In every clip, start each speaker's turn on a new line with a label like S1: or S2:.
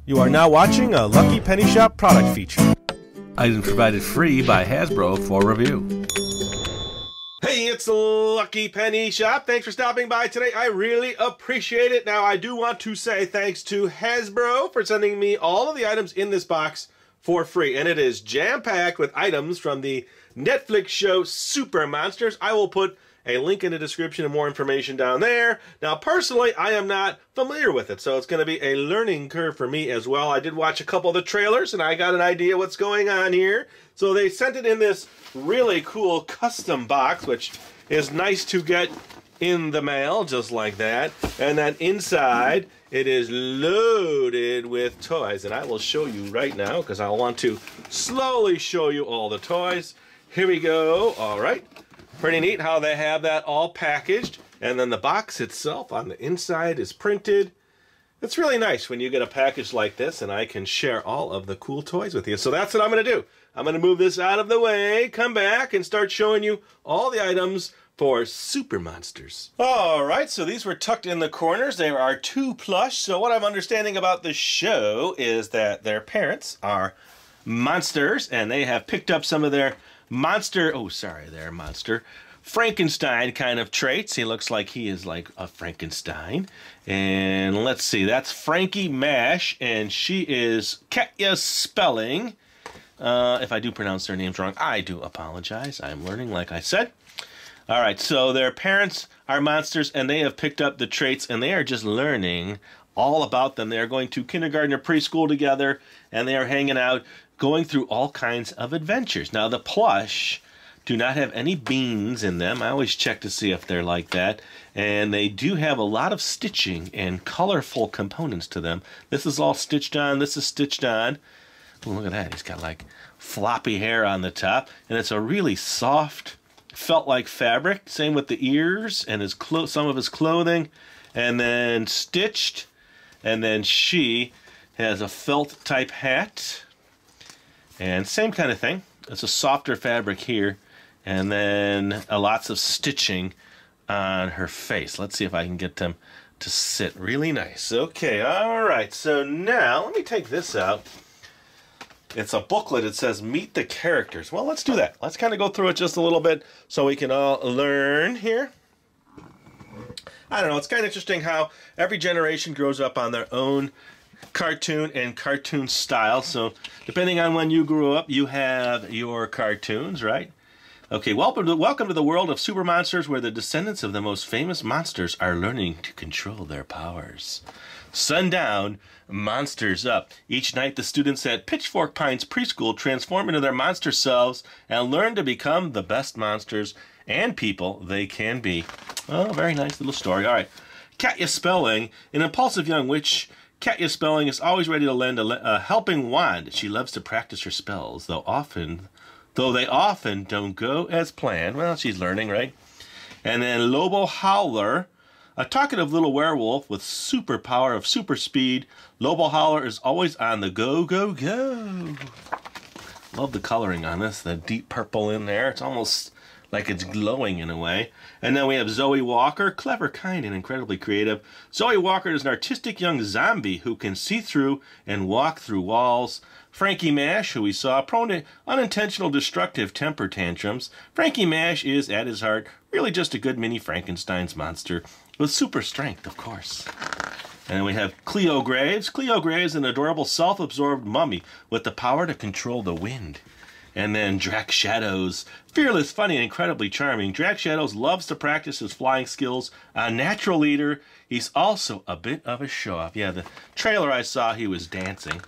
S1: You are now watching a Lucky Penny Shop product feature.
S2: Items provided free by Hasbro for review.
S1: Hey, it's the Lucky Penny Shop. Thanks for stopping by today. I really appreciate it. Now, I do want to say thanks to Hasbro for sending me all of the items in this box for free. And it is jam-packed with items from the Netflix show Super Monsters. I will put a link in the description and more information down there. Now, personally, I am not familiar with it, so it's going to be a learning curve for me as well. I did watch a couple of the trailers, and I got an idea what's going on here. So they sent it in this really cool custom box, which is nice to get in the mail, just like that. And then inside, it is loaded with toys. And I will show you right now, because I want to slowly show you all the toys. Here we go. All right. Pretty neat how they have that all packaged. And then the box itself on the inside is printed. It's really nice when you get a package like this and I can share all of the cool toys with you. So that's what I'm going to do. I'm going to move this out of the way, come back, and start showing you all the items for Super Monsters. All right, so these were tucked in the corners. There are 2 plush. So what I'm understanding about the show is that their parents are monsters, and they have picked up some of their monster Frankenstein kind of traits. He looks like he is like a Frankenstein. And let's see, that's Frankie Mash, and she is Katya Spelling. If I do pronounce their names wrong, I do apologize. I'm learning, like I said. All right, so their parents are monsters, and they have picked up the traits, and they are just learning all about them. They are going to kindergarten or preschool together, and they are hanging out, going through all kinds of adventures. Now, the plush do not have any beans in them. I always check to see if they're like that. And they do have a lot of stitching and colorful components to them. This is all stitched on. This is stitched on. Oh, look at that. He's got like floppy hair on the top. And it's a really soft, felt-like fabric. Same with the ears and his some of his clothing. And then stitched. And then she has a felt-type hat. And same kind of thing. It's a softer fabric here. And then lots of stitching on her face. Let's see if I can get them to sit really nice. Okay, all right. So now, let me take this out. It's a booklet. It says, Meet the Characters. Well, let's do that. Let's kind of go through it just a little bit so we can all learn here. I don't know. It's kind of interesting how every generation grows up on their own cartoon and cartoon style. So depending on when you grew up, you have your cartoons, right? Okay, welcome to the world of Super Monsters, where the descendants of the most famous monsters are learning to control their powers. Sundown, monsters up. Each night the students at Pitchfork Pines Preschool transform into their monster selves and learn to become the best monsters and people they can be. Oh, very nice little story. All right, Katya Spelling, an impulsive young witch. Katya Spelling is always ready to lend a helping wand. She loves to practice her spells, though they often don't go as planned. Well, she's learning, right? And then Lobo Howler, a talkative little werewolf with superpower of super speed. Lobo Howler is always on the go, go, go. Love the coloring on this, the deep purple in there. It's almost like it's glowing in a way. And then we have Zoe Walker, clever, kind, and incredibly creative. Zoe Walker is an artistic young zombie who can see through and walk through walls. Frankie Mash, who we saw, prone to unintentional destructive temper tantrums. Frankie Mash is, at his heart, really just a good mini Frankenstein's monster with super strength, of course. And then we have Cleo Graves. Cleo Graves, an adorable self-absorbed mummy with the power to control the wind. And then Drac Shadows, fearless, funny, and incredibly charming. Drac Shadows loves to practice his flying skills. A natural leader. He's also a bit of a show-off. Yeah, the trailer I saw, he was dancing.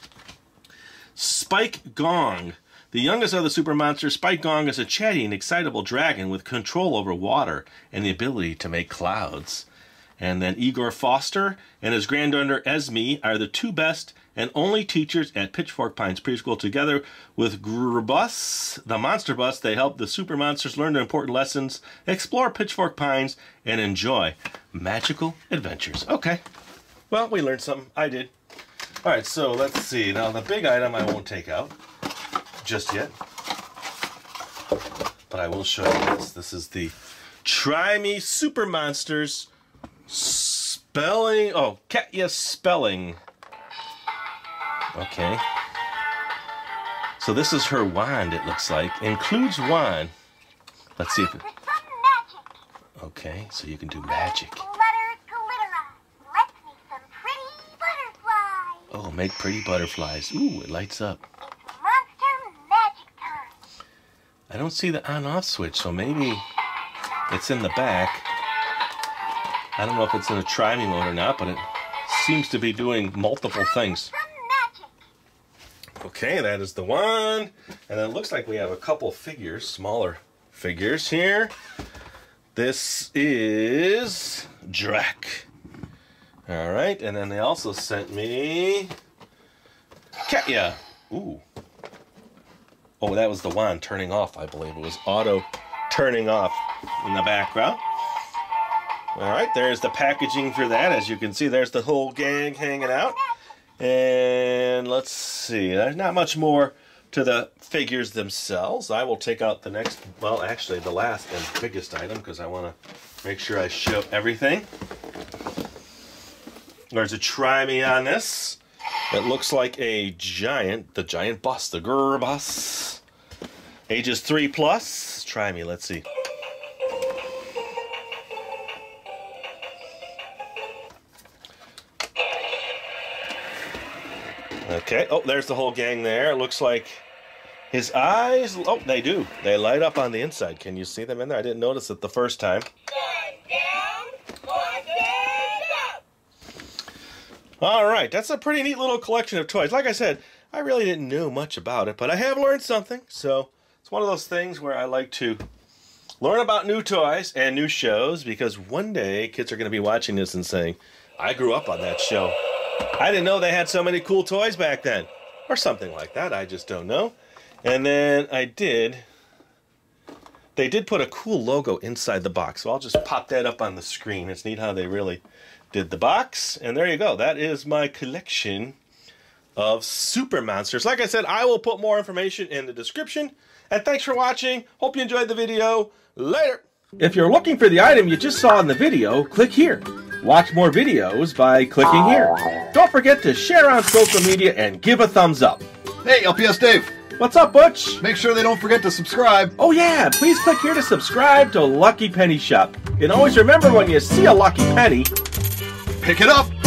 S1: Spike Gong. The youngest of the super monsters, Spike Gong is a chatty and excitable dragon with control over water and the ability to make clouds. And then Igor Foster and his granddaughter Esme are the 2 best and only teachers at Pitchfork Pines Preschool. Together with Grubus, the monster bus, they help the super monsters learn their important lessons, explore Pitchfork Pines, and enjoy magical adventures. Okay, well, we learned something. I did. All right, so let's see. Now, the big item I won't take out just yet, but I will show you this. This is the Try Me Super Monsters Spelling. Oh, Katya Spelling Okay. So this is her wand, it looks like. Includes wand. Let's see if it... Okay, so you can do magic. Oh, make pretty butterflies. Ooh, it lights up. I don't see the on-off switch, so maybe it's in the back. I don't know if it's in a try-me mode or not, but it seems to be doing multiple things. Okay, that is the wand. And it looks like we have a couple figures, smaller figures here. This is Drac. All right, and then they also sent me Katya. Ooh. Oh, that was the wand turning off, I believe. It was auto turning off in the background. All right, there's the packaging for that. As you can see, there's the whole gang hanging out. And let's see, there's not much more to the figures themselves. I will take out the next, well, actually the last and biggest item because I want to make sure I show everything. There's a try-me on this. It looks like a giant, the giant bus, the Grr bus. Ages 3+. Try-me, let's see. Okay, oh, there's the whole gang there. It looks like his eyes, oh, they do. They light up on the inside. Can you see them in there? I didn't notice it the first time. All right, that's a pretty neat little collection of toys. Like I said, I really didn't know much about it, but I have learned something. So it's one of those things where I like to learn about new toys and new shows because one day kids are going to be watching this and saying, I grew up on that show. I didn't know they had so many cool toys back then. Or something like that, I just don't know. And then they did put a cool logo inside the box. So I'll just pop that up on the screen. It's neat how they really did the box. And there you go. That is my collection of Super Monsters. Like I said, I will put more information in the description. And thanks for watching. Hope you enjoyed the video. Later. If you're looking for the item you just saw in the video, click here. Watch more videos by clicking here. Don't forget to share on social media and give a thumbs up.
S3: Hey, LPS-Dave.
S1: What's up, Butch?
S3: Make sure they don't forget to subscribe.
S1: Oh yeah, please click here to subscribe to Lucky Penny Shop. And always remember when you see a lucky penny,
S3: pick it up.